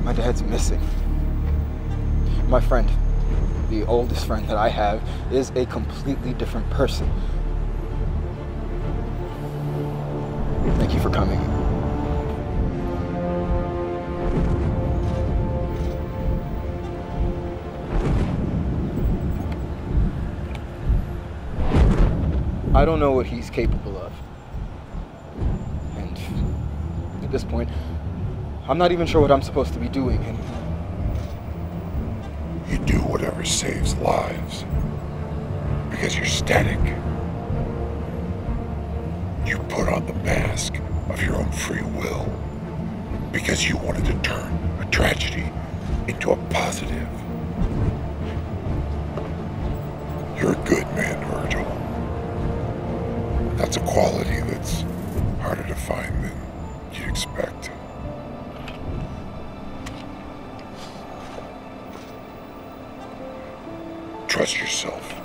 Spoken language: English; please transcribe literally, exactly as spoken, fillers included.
My dad's missing. My friend, the oldest friend that I have, is a completely different person. Thank you for coming. I don't know what he's capable of. And at this point, I'm not even sure what I'm supposed to be doing anymore. You do whatever saves lives. Because you're static. You put on the mask of your own free will. Because you wanted to turn a tragedy into a positive. You're a good man, Virgil. That's a quality that's harder to find than you'd expect. Trust yourself.